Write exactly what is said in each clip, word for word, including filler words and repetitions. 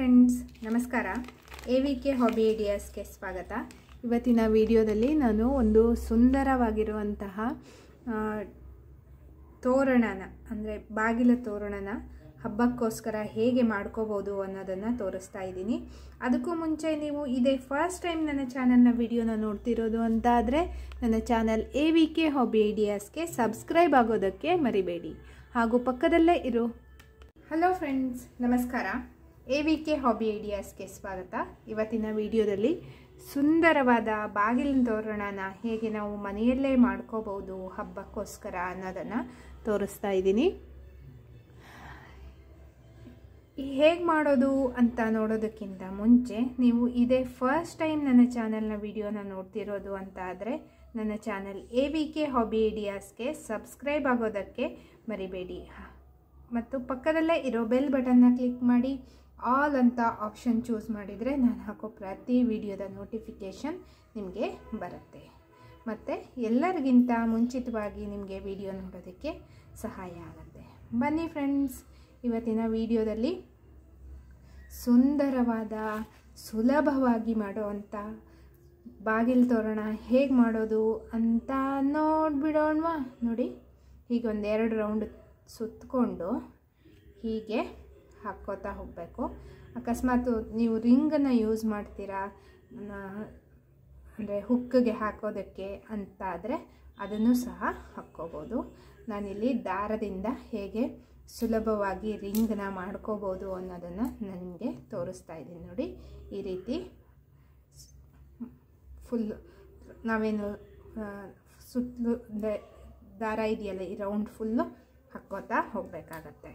Friends, ನಮಸ್ಕಾರ. A V K hobby ಐಡಿಯಾಸ್ಗೆ ಸ್ವಾಗತ. ಇವತ್ತಿನ ವಿಡಿಯೋದಲ್ಲಿ ನಾನು ಒಂದು ಸುಂದರವಾಗಿರುವಂತಹ ತೋರಣನ ಅಂದರೆ ಬಾಗಿಲ ತೋರಣನ ಹಬ್ಬಕ್ಕೋಸ್ಕರ ಹೇಗೆ ಮಾಡ್ಕೋಬೋದು ಅನ್ನೋದನ್ನು ತೋರಿಸ್ತಾ ಇದ್ದೀನಿ. ಅದಕ್ಕೂ ಮುಂಚೆ ನೀವು ಇದೇ ಫಸ್ಟ್ ಟೈಮ್ ನನ್ನ ಚಾನಲ್ನ ವಿಡಿಯೋನ ನೋಡ್ತಿರೋದು ಅಂತ ಆದರೆ ನನ್ನ channel A V K hobby ಐಡಿಯಾಸ್ಗೆ ಸಬ್ಸ್ಕ್ರೈಬ್ ಆಗೋದಕ್ಕೆ ಮರಿಬೇಡಿ. ಹಾಗೂ ಪಕ್ಕದಲ್ಲೇ ಇರೋ ಹಲೋ ಫ್ರೆಂಡ್ಸ್, ನಮಸ್ಕಾರ. ಎ ವಿ ಕೆ ಹಾಬಿ ಐಡಿಯಾಸ್ಗೆ ಸ್ವಾಗತ. ಇವತ್ತಿನ ವಿಡಿಯೋದಲ್ಲಿ ಸುಂದರವಾದ ಬಾಗಿಲಿನ ತೋರಣನ ಹೇಗೆ ನಾವು ಮನೆಯಲ್ಲೇ ಮಾಡ್ಕೋಬೋದು ಹಬ್ಬಕ್ಕೋಸ್ಕರ ಅನ್ನೋದನ್ನು ತೋರಿಸ್ತಾ ಇದ್ದೀನಿ. ಹೇಗೆ ಮಾಡೋದು ಅಂತ ನೋಡೋದಕ್ಕಿಂತ ಮುಂಚೆ ನೀವು ಇದೇ ಫಸ್ಟ್ ಟೈಮ್ ನನ್ನ ಚಾನಲ್ನ ವಿಡಿಯೋನ ನೋಡ್ತಿರೋದು ಅಂತ ಆದರೆ ನನ್ನ channel A V K hobby ಐಡಿಯಾಸ್ಗೆ ಸಬ್ಸ್ಕ್ರೈಬ್ ಆಗೋದಕ್ಕೆ ಮರಿಬೇಡಿ. ಮತ್ತು ಪಕ್ಕದಲ್ಲೇ ಇರೋ ಬೆಲ್ ಬಟನ್ನ ಕ್ಲಿಕ್ ಮಾಡಿ ಆಲ್ ಅಂತ ಆಪ್ಷನ್ ಚೂಸ್ ಮಾಡಿದರೆ ನಾನು ಹಾಕೋ ಪ್ರತಿ ವಿಡಿಯೋದ ನೋಟಿಫಿಕೇಷನ್ ನಿಮಗೆ ಬರುತ್ತೆ. ಮತ್ತು ಎಲ್ಲರಿಗಿಂತ ಮುಂಚಿತವಾಗಿ ನಿಮಗೆ ವಿಡಿಯೋ ನೋಡೋದಕ್ಕೆ ಸಹಾಯ ಆಗುತ್ತೆ. ಬನ್ನಿ ಫ್ರೆಂಡ್ಸ್, ಇವತ್ತಿನ ವಿಡಿಯೋದಲ್ಲಿ ಸುಂದರವಾದ ಸುಲಭವಾಗಿ ಮಾಡೋವಂಥ ಬಾಗಿಲು ತೋರಣ ಹೇಗೆ ಮಾಡೋದು ಅಂತ ನೋಡಿಬಿಡೋಣವಾ. ನೋಡಿ, ಹೀಗೆ ಒಂದು ಎರಡು ರೌಂಡ್ ಸುತ್ತಕೊಂಡು ಹೀಗೆ ಹಾಕ್ಕೋತಾ ಹೋಗಬೇಕು. ಅಕಸ್ಮಾತ್ ನೀವು ರಿಂಗನ್ನು ಯೂಸ್ ಮಾಡ್ತೀರಾ ಅಂದರೆ ಹುಕ್ಕಿಗೆ ಹಾಕೋದಕ್ಕೆ ಅಂತ ಆದರೆ ಅದನ್ನು ಸಹ ಹಾಕ್ಕೋಬೋದು. ನಾನಿಲ್ಲಿ ದಾರದಿಂದ ಹೇಗೆ ಸುಲಭವಾಗಿ ರಿಂಗನ್ನ ಮಾಡ್ಕೋಬೋದು ಅನ್ನೋದನ್ನು ನಾನು ನಿಮಗೆ ತೋರಿಸ್ತಾ ಇದ್ದೀನಿ. ನೋಡಿ, ಈ ರೀತಿ ಫುಲ್ ನಾವೇನು ಸುತ್ತಲೂ ದಾರ ಇದೆಯಲ್ಲ, ಈ ರೌಂಡ್ ಫುಲ್ಲು ಹಾಕ್ಕೋತಾ ಹೋಗಬೇಕಾಗತ್ತೆ.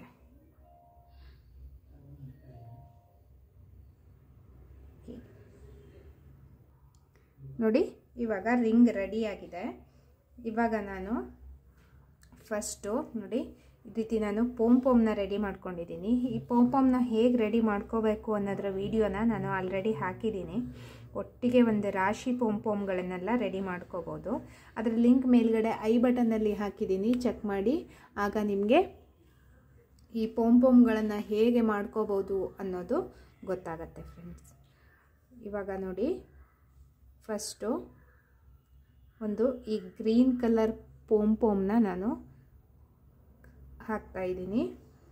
ನೋಡಿ, ಇವಾಗ ರಿಂಗ್ ರೆಡಿಯಾಗಿದೆ. ಇವಾಗ ನಾನು ಫಸ್ಟು ನೋಡಿ ಈ ರೀತಿ ನಾನು ಪೋಮ್ ಪೋಮ್ನ ರೆಡಿ ಮಾಡ್ಕೊಂಡಿದ್ದೀನಿ. ಈ ಪೋಮ್ ಪೋಮ್ನ ಹೇಗೆ ರೆಡಿ ಮಾಡ್ಕೋಬೇಕು ಅನ್ನೋದರ ವಿಡಿಯೋನ ನಾನು ಆಲ್ರೆಡಿ ಹಾಕಿದ್ದೀನಿ. ಒಟ್ಟಿಗೆ ಒಂದು ರಾಶಿ ಪೋಮ್ ಪೋಮ್ಗಳನ್ನೆಲ್ಲ ರೆಡಿ ಮಾಡ್ಕೋಬೋದು. ಅದರ ಲಿಂಕ್ ಮೇಲ್ಗಡೆ ಐ ಬಟನ್ನಲ್ಲಿ ಹಾಕಿದ್ದೀನಿ, ಚೆಕ್ ಮಾಡಿ. ಆಗ ನಿಮಗೆ ಈ ಪೋಮ್ ಪೋಮ್ಗಳನ್ನು ಹೇಗೆ ಮಾಡ್ಕೋಬೋದು ಅನ್ನೋದು ಗೊತ್ತಾಗತ್ತೆ ಫ್ರೆಂಡ್ಸ್. ಇವಾಗ ನೋಡಿ, ಫಸ್ಟು ಒಂದು ಈ ಗ್ರೀನ್ ಕಲರ್ ಪೋಮ್ ಪೋಮ್ನ ನಾನು ಹಾಕ್ತಾಯಿದ್ದೀನಿ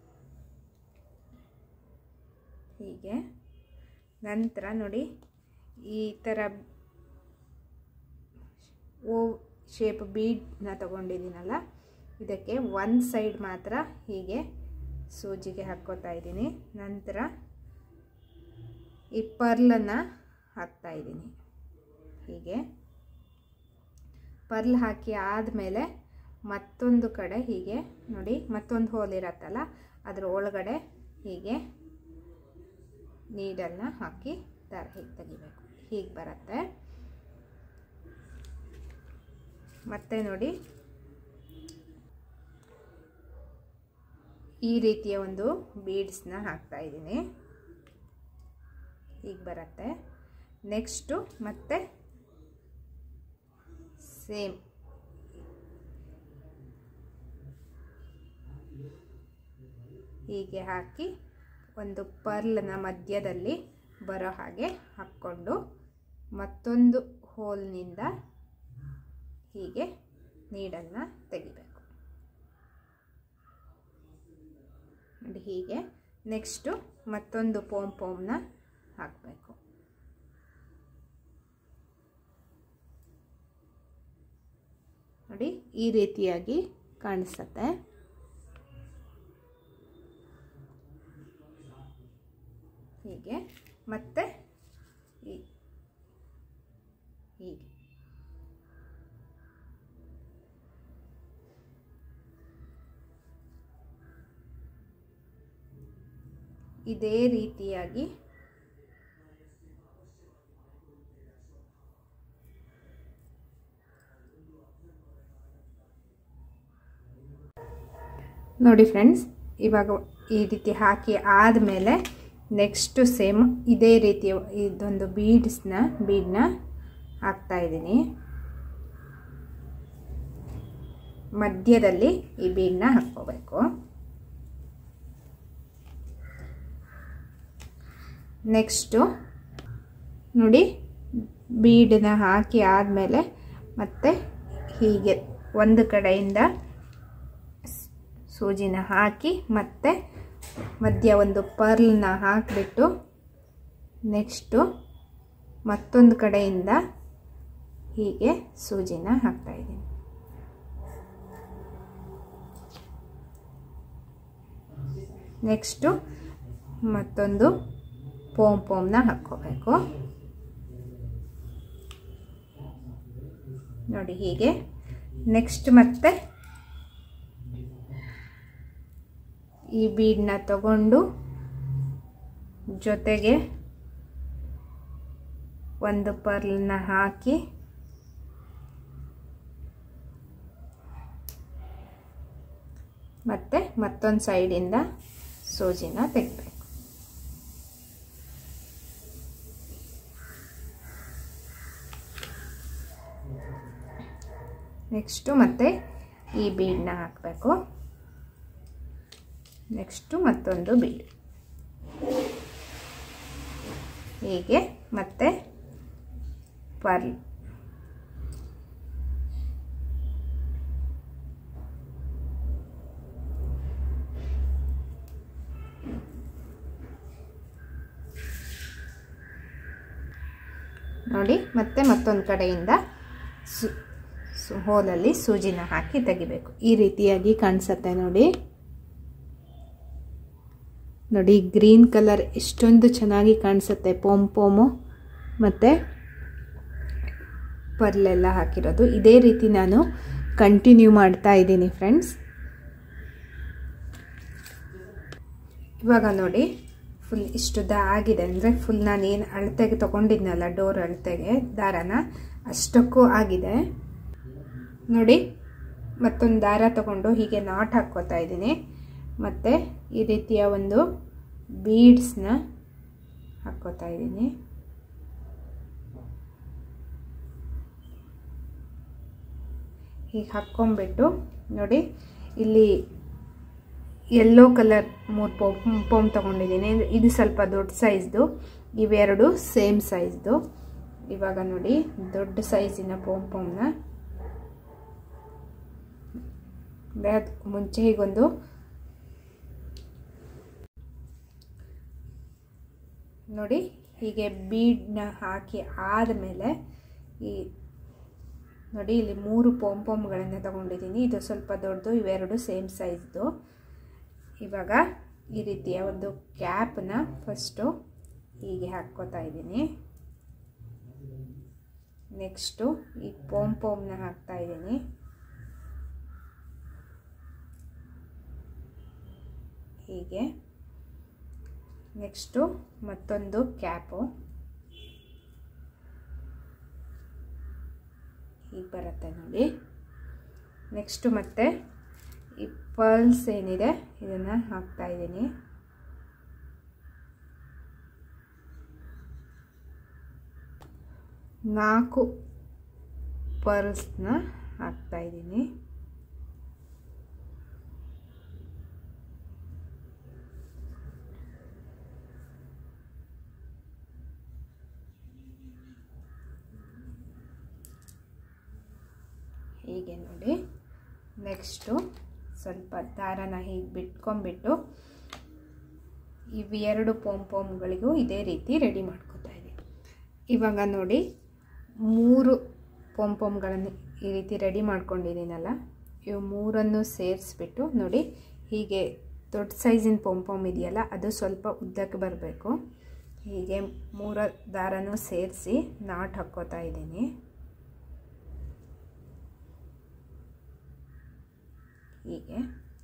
ಹೀಗೆ. ನಂತರ ನೋಡಿ, ಈ ಥರ ಓ ಶೇಪ್ ಬೀಡ್ನ ತಗೊಂಡಿದ್ದೀನಲ್ಲ, ಇದಕ್ಕೆ ಒಂದು ಸೈಡ್ ಮಾತ್ರ ಹೀಗೆ ಸೂಜಿಗೆ ಹಾಕ್ಕೋತಾ ಇದ್ದೀನಿ. ನಂತರ ಈ ಪರ್ಲನ್ನು ಹಾಕ್ತಾಯಿದ್ದೀನಿ ಹೀಗೆ. ಪರ್ಲ್ ಹಾಕಿ ಆದಮೇಲೆ ಮತ್ತೊಂದು ಕಡೆ ಹೀಗೆ ನೋಡಿ, ಮತ್ತೊಂದು ಹೋಲ್ ಇರತ್ತಲ್ಲ, ಅದರ ಒಳಗಡೆ ಹೀಗೆ ನೀಡಲ್ನ ಹಾಕಿ ದಾರ ಹೀಗೆ ತೆಗಿಬೇಕು. ಹೀಗೆ ಬರುತ್ತೆ. ಮತ್ತೆ ನೋಡಿ, ಈ ರೀತಿಯ ಒಂದು ಬೀಡ್ಸ್ನ ಹಾಕ್ತಾ ಇದ್ದೀನಿ, ಹೀಗೆ ಬರುತ್ತೆ. ನೆಕ್ಸ್ಟು ಮತ್ತೆ ಸೇಮ್ ಹೀಗೆ ಹಾಕಿ ಒಂದು ಪರ್ಲ್ನ ಮಧ್ಯದಲ್ಲಿ ಬರೋ ಹಾಗೆ ಹಾಕ್ಕೊಂಡು ಮತ್ತೊಂದು ಹೋಲ್ನಿಂದ ಹೀಗೆ ನೀಡನ್ನು ತೆಗಿಬೇಕು ನೋಡಿ ಹೀಗೆ. ನೆಕ್ಸ್ಟು ಮತ್ತೊಂದು ಪೋಮ್ ಪೋಮ್ನ ಹಾಕಬೇಕು. ನೋಡಿ, ಈ ರೀತಿಯಾಗಿ ಕಾಣಿಸುತ್ತೆ. ಹೀಗೆ ಮತ್ತೆ ಹೀಗೆ ಇದೇ ರೀತಿಯಾಗಿ ನೋಡಿ ಫ್ರೆಂಡ್ಸ್, ಇವಾಗ ಈ ರೀತಿ ಹಾಕಿ ಆದಮೇಲೆ ನೆಕ್ಸ್ಟು ಸೇಮ್ ಇದೇ ರೀತಿ ಇದೊಂದು ಬೀಡ್ಸ್ನ ಬೀಡ್ನ ಹಾಕ್ತಾ ಇದ್ದೀನಿ. ಮಧ್ಯದಲ್ಲಿ ಈ ಬೀಡ್ನ ಹಾಕ್ಕೋಬೇಕು. ನೆಕ್ಸ್ಟು ನೋಡಿ ಬೀಡನ್ನ ಹಾಕಿ ಆದಮೇಲೆ ಮತ್ತೆ ಹೀಗೆ ಒಂದು ಕಡೆಯಿಂದ ಸೂಜಿನ ಹಾಕಿ ಮತ್ತೆ ಮಧ್ಯ ಒಂದು ಪರ್ಲ್ನ ಹಾಕಿಬಿಟ್ಟು ನೆಕ್ಸ್ಟು ಮತ್ತೊಂದು ಕಡೆಯಿಂದ ಹೀಗೆ ಸೂಜಿನ ಹಾಕ್ತಾಯಿದ್ದೀನಿ. ನೆಕ್ಸ್ಟು ಮತ್ತೊಂದು ಪೋಮ್ ಪೋಮ್ನ ಹಾಕ್ಕೋಬೇಕು ನೋಡಿ ಹೀಗೆ. ನೆಕ್ಸ್ಟ್ ಮತ್ತೆ ಈ ಬೀಡನ್ನ ತಗೊಂಡು ಜೊತೆಗೆ ಒಂದು ಪರ್ಲ್ನ ಹಾಕಿ ಮತ್ತೆ ಮತ್ತೊಂದು ಸೈಡಿಂದ ಸೂಜಿನ ತೆಗಿಬೇಕು. ನೆಕ್ಸ್ಟು ಮತ್ತೆ ಈ ಬೀಡನ್ನ ಹಾಕಬೇಕು. ನೆಕ್ಸ್ಟು ಮತ್ತೊಂದು ಬೀಡ್ ಹೀಗೆ ಮತ್ತೆ ಪರ್ಲ್ ನೋಡಿ ಮತ್ತೆ ಮತ್ತೊಂದು ಕಡೆಯಿಂದ ಸು ಹೋಲಲ್ಲಿ ಸೂಜಿನ ಹಾಕಿ ತೆಗಿಬೇಕು. ಈ ರೀತಿಯಾಗಿ ಕಾಣಿಸುತ್ತೆ ನೋಡಿ. ನೋಡಿ ಗ್ರೀನ್ ಕಲರ್ ಎಷ್ಟೊಂದು ಚೆನ್ನಾಗಿ ಕಾಣಿಸುತ್ತೆ. ಪೋಮ್ ಪೋಮು ಮತ್ತು ಪರ್ಲೆಲ್ಲ ಹಾಕಿರೋದು. ಇದೇ ರೀತಿ ನಾನು ಕಂಟಿನ್ಯೂ ಮಾಡ್ತಾ ಇದ್ದೀನಿ ಫ್ರೆಂಡ್ಸ್. ಇವಾಗ ನೋಡಿ ಫುಲ್ ಇಷ್ಟುದ್ದ ಆಗಿದೆ. ಅಂದರೆ ಫುಲ್ ನಾನು ಏನು ಅಳತೆಗೆ ತೊಗೊಂಡಿದ್ನಲ್ಲ ಡೋರ್ ಅಳತೆಗೆ ದಾರನ ಅಷ್ಟಕ್ಕೂ ಆಗಿದೆ ನೋಡಿ. ಮತ್ತೊಂದು ದಾರ ತಗೊಂಡು ಹೀಗೆ ನಾಟ್ ಹಾಕ್ಕೋತಾ ಇದ್ದೀನಿ. ಮತ್ತು ಈ ರೀತಿಯ ಒಂದು ಬೀಡ್ಸ್ನ ಹಾಕ್ಕೋತಾ ಇದ್ದೀನಿ. ಹೀಗೆ ಹಾಕ್ಕೊಂಬಿಟ್ಟು ನೋಡಿ ಇಲ್ಲಿ ಯೆಲ್ಲೋ ಕಲರ್ ಮೂರು ಪೋಮ್ ಪೋಮ್ ತೊಗೊಂಡಿದ್ದೀನಿ. ಇದು ಸ್ವಲ್ಪ ದೊಡ್ಡ ಸೈಜ್ದು, ಇವೆರಡು ಸೇಮ್ ಸೈಜ್ದು. ಇವಾಗ ನೋಡಿ ದೊಡ್ಡ ಸೈಜಿನ ಪೋಮ್ ಪೋಮ್ನ ಮುಂಚೆ ಹೀಗೊಂದು ನೋಡಿ ಹೀಗೆ ಬೀಡ್ನ ಹಾಕಿ ಆದಮೇಲೆ ಈ ನೋಡಿ ಇಲ್ಲಿ ಮೂರು ಪೋಮ್ ಪೋಮ್ಗಳನ್ನು ತಗೊಂಡಿದ್ದೀನಿ. ಇದು ಸ್ವಲ್ಪ ದೊಡ್ಡದು, ಇವೆರಡು ಸೇಮ್ ಸೈಜ್ದು. ಇವಾಗ ಈ ರೀತಿಯ ಒಂದು ಕ್ಯಾಪ್ನ ಫಸ್ಟು ಹೀಗೆ ಹಾಕ್ಕೋತಾ ಇದ್ದೀನಿ. ನೆಕ್ಸ್ಟು ಈ ಪೋಮ್ ಪೋಮ್ನ ಹಾಕ್ತಾ ಇದ್ದೀನಿ. ಹೀಗೆ ನೆಕ್ಸ್ಟು ಮತ್ತೊಂದು ಕ್ಯಾಪು ಹೀಗೆ ಬರುತ್ತೆ ನೋಡಿ. ನೆಕ್ಸ್ಟು ಮತ್ತೆ ಈ ಪರ್ಲ್ಸ್ ಏನಿದೆ ಇದನ್ನು ಹಾಕ್ತಾ ಇದ್ದೀನಿ. ನಾಲ್ಕು ಪರ್ಲ್ಸ್ನ ಹಾಕ್ತಾ ಇದ್ದೀನಿ. ಹೀಗೆ ನೋಡಿ. ನೆಕ್ಸ್ಟು ಸ್ವಲ್ಪ ದಾರನ ಹೀಗೆ ಬಿಟ್ಕೊಂಡ್ಬಿಟ್ಟು ಇವೆರಡು ಪೋಮ್ ಪೋಮ್ಗಳಿಗೂ ಇದೇ ರೀತಿ ರೆಡಿ ಮಾಡ್ಕೊತಾ ಇದ್ದೀನಿ. ಇವಾಗ ನೋಡಿ ಮೂರು ಪೋಮ್ ಪೋಮ್ಗಳನ್ನು ಈ ರೀತಿ ರೆಡಿ ಮಾಡ್ಕೊಂಡಿದ್ದೀನಲ್ಲ, ಇವು ಮೂರನ್ನು ಸೇರಿಸ್ಬಿಟ್ಟು ನೋಡಿ ಹೀಗೆ ದೊಡ್ಡ ಸೈಜಿನ ಪೋಮ್ ಪೋಮ್ ಇದೆಯಲ್ಲ ಅದು ಸ್ವಲ್ಪ ಉದ್ದಕ್ಕೆ ಬರಬೇಕು. ಹೀಗೆ ಮೂರು ದಾರನೂ ಸೇರಿಸಿ ನಾಟ್ ಹಾಕ್ಕೋತಾ ಇದ್ದೀನಿ. ಹೀಗೆ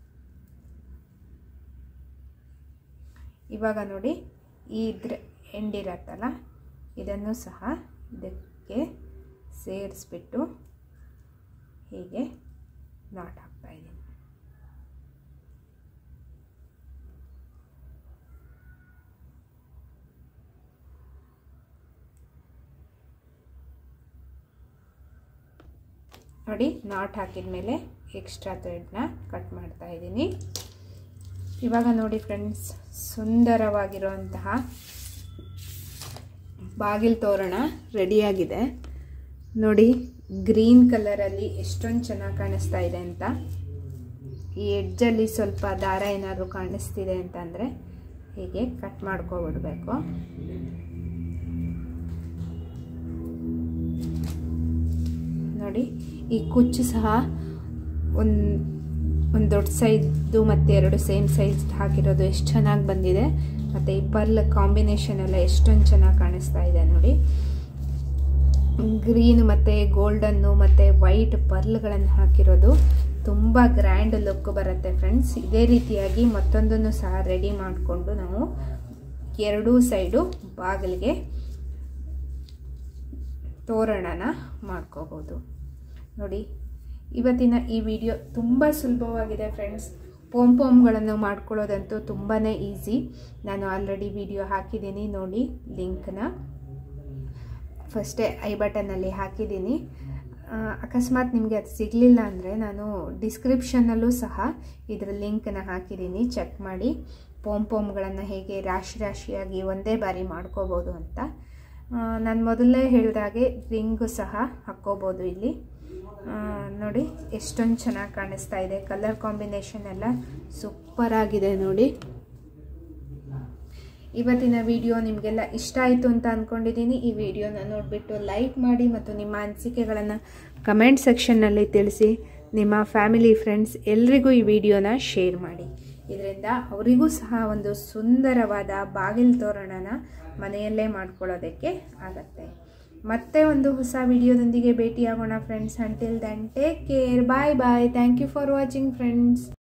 ಇವಾಗ ನೋಡಿ ಇದ್ರ ಎಂಡಿರತ್ತಲ್ಲ ಇದನ್ನು ಸಹ ಇದಕ್ಕೆ ಸೇರಿಸ್ಬಿಟ್ಟು ಹೀಗೆ ನಾಟ್ ಹಾಕ್ತಾ ಇದ್ದೀನಿ. ನೋಡಿ ನಾಟ್ ಹಾಕಿದ ಮೇಲೆ ಎಕ್ಸ್ಟ್ರಾ ಥ್ರೆಡ್ನ ಕಟ್ ಮಾಡ್ತಾ ಇದ್ದೀನಿ. ಇವಾಗ ನೋಡಿ ಫ್ರೆಂಡ್ಸ್, ಸುಂದರವಾಗಿರುವಂತಹ ಬಾಗಿಲು ತೋರಣ ರೆಡಿಯಾಗಿದೆ ನೋಡಿ. ಗ್ರೀನ್ ಕಲರಲ್ಲಿ ಎಷ್ಟೊಂದು ಚೆನ್ನಾಗಿ ಕಾಣಿಸ್ತಾ ಇದೆ ಅಂತ. ಈ ಎಡ್ಜಲ್ಲಿ ಸ್ವಲ್ಪ ದಾರ ಏನಾದರೂ ಕಾಣಿಸ್ತಿದೆ ಅಂತಂದರೆ ಹೀಗೆ ಕಟ್ ಮಾಡ್ಕೊಬಿಡ್ಬೇಕು. ನೋಡಿ ಈ ಕುಚ್ಚು ಸಹ ಒಂದು ಒಂದು ದೊಡ್ಡ ಸೈಜ್ದು ಮತ್ತು ಎರಡು ಸೇಮ್ ಸೈಜ್ ಹಾಕಿರೋದು ಎಷ್ಟು ಚೆನ್ನಾಗಿ ಬಂದಿದೆ. ಮತ್ತು ಈ ಪರ್ಲ್ ಕಾಂಬಿನೇಷನ್ ಎಲ್ಲ ಎಷ್ಟೊಂದು ಚೆನ್ನಾಗಿ ಕಾಣಿಸ್ತಾ ಇದೆ ನೋಡಿ. ಗ್ರೀನ್ ಮತ್ತು ಗೋಲ್ಡನ್ನು ಮತ್ತು ವೈಟ್ ಪರ್ಲ್ಗಳನ್ನು ಹಾಕಿರೋದು ತುಂಬ ಗ್ರ್ಯಾಂಡ್ ಲುಕ್ ಬರುತ್ತೆ ಫ್ರೆಂಡ್ಸ್. ಇದೇ ರೀತಿಯಾಗಿ ಮತ್ತೊಂದನ್ನು ಸಹ ರೆಡಿ ಮಾಡಿಕೊಂಡು ನಾವು ಎರಡೂ ಸೈಡು ಬಾಗಿಲಿಗೆ ತೋರಣನ ಮಾಡ್ಕೋಬೋದು ನೋಡಿ. ಇವತ್ತಿನ ಈ ವಿಡಿಯೋ ತುಂಬ ಸುಲಭವಾಗಿದೆ ಫ್ರೆಂಡ್ಸ್. ಪೋಮ್ ಪೋಮ್ಗಳನ್ನು ಮಾಡ್ಕೊಳ್ಳೋದಂತೂ ತುಂಬಾ ಈಸಿ. ನಾನು ಆಲ್ರೆಡಿ ವಿಡಿಯೋ ಹಾಕಿದ್ದೀನಿ ನೋಡಿ, ಲಿಂಕ್ನ ಫಸ್ಟೇ ಐ ಬಟನ್ನಲ್ಲಿ ಹಾಕಿದ್ದೀನಿ. ಅಕಸ್ಮಾತ್ ನಿಮಗೆ ಅದು ಸಿಗಲಿಲ್ಲ ಅಂದರೆ ನಾನು ಡಿಸ್ಕ್ರಿಪ್ಷನ್ನಲ್ಲೂ ಸಹ ಇದರ ಲಿಂಕನ್ನು ಹಾಕಿದ್ದೀನಿ, ಚೆಕ್ ಮಾಡಿ. ಪೋಮ್ ಪೋಮ್ಗಳನ್ನು ಹೇಗೆ ರಾಶಿ ರಾಶಿಯಾಗಿ ಒಂದೇ ಬಾರಿ ಮಾಡ್ಕೋಬೋದು ಅಂತ. ನಾನು ಮೊದಲೇ ಹೇಳಿದಾಗೆ ರಿಂಗು ಸಹ ಹಾಕ್ಕೋಬೋದು ಇಲ್ಲಿ ನೋಡಿ. ಎಷ್ಟೊಂದು ಚೆನ್ನಾಗಿ ಕಾಣಿಸ್ತಾ ಇದೆ. ಕಲರ್ ಕಾಂಬಿನೇಷನ್ ಎಲ್ಲ ಸೂಪರ್ ಆಗಿದೆ ನೋಡಿ. ಇವತ್ತಿನ ವಿಡಿಯೋ ನಿಮಗೆಲ್ಲ ಇಷ್ಟ ಆಯಿತು ಅಂತ ಅಂದ್ಕೊಂಡಿದ್ದೀನಿ. ಈ ವಿಡಿಯೋನ ನೋಡಿಬಿಟ್ಟು ಲೈಕ್ ಮಾಡಿ ಮತ್ತು ನಿಮ್ಮ ಅನಿಸಿಕೆಗಳನ್ನು ಕಮೆಂಟ್ ಸೆಕ್ಷನ್ನಲ್ಲಿ ತಿಳಿಸಿ. ನಿಮ್ಮ ಫ್ಯಾಮಿಲಿ ಫ್ರೆಂಡ್ಸ್ ಎಲ್ರಿಗೂ ಈ ವಿಡಿಯೋನ ಶೇರ್ ಮಾಡಿ. ಇದರಿಂದ ಅವರಿಗೂ ಸಹ ಒಂದು ಸುಂದರವಾದ ಬಾಗಿಲು ತೋರಣನ ಮನೆಯಲ್ಲೇ ಮಾಡ್ಕೊಳ್ಳೋದಕ್ಕೆ ಆಗತ್ತೆ. ಮತ್ತೆ ಒಂದು ಹೊಸ ವಿಡಿಯೋದೊಂದಿಗೆ ಭೇಟಿಯಾಗೋಣ friends. Until then take care, bye bye. Thank you for watching friends.